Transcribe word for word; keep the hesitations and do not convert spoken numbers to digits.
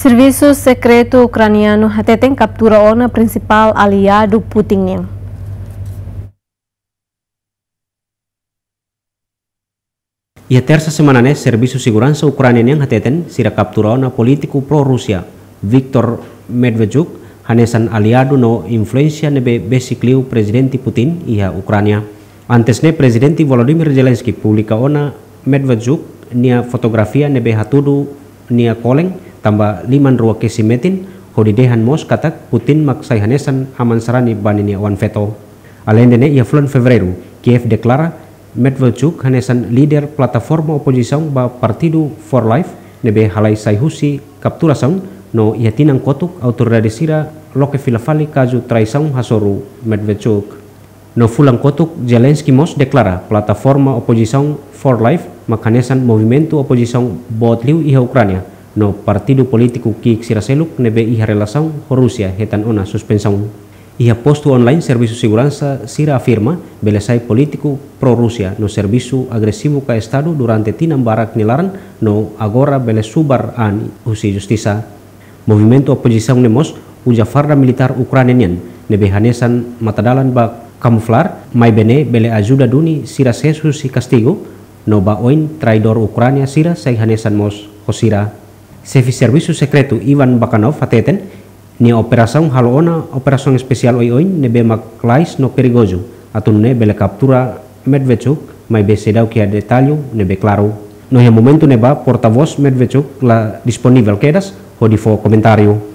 Serviço secreto ucraniano hateten captura ona principal aliado Putin. Ia terça semana né, Serviço Segurança Ucraniano hateten sira captura ona político pro-Rússia Viktor Medvedchuk hanesan aliado no influência nebe besikliu presidente Putin ia Ucrânia. Antes ne presidente Volodymyr Zelensky publica ona Medvedchuk nia fotografia nebe hatudu nia koleng tambah liman rua kesimetin hodidehan mos katak Putin maksai hanesan aman sarani bani nia wan veto. Alendene ia bulan Februari Kiev deklara Medvedchuk hanesan leader plataforma oposição ba Partido for Life nebe halai sai husi capturação no ia tinang kotuk autoridade sira loke filafali kazu traição hasoru Medvedchuk. No fulang kotuk Zelensky mos deklara plataforma oposição for Life makanesan movimento oposição botliu iha Ucrânia no partido político ki siraseluk nebe iha relação ho Rusia hetan ona suspensão. Iha posto online Serviço Segurança sira afirma belesai político pro-Rusia no serviço agresivo ka Estado durante tinam barak nilaran no agora bele subar an usi justisa. Movimento oposição nemos uja farda militar Ucranian nebe hanesan matadalan ba kamuflar mai bene bele ajuda duni sira sesu si castigo no ba oin traidor Ucrania sira sai hanesan mos hosira. Sefi Serviço Secreto Ivan Bakanov hateten ni operação haloona operação especial oi oin nebe maklais no perigoso atun ne bele captura Medvedchuk mai besedau kia detalho nebe claro. No momento neba porta-voz Medvedchuk la disponível quedas ho di fo comentario.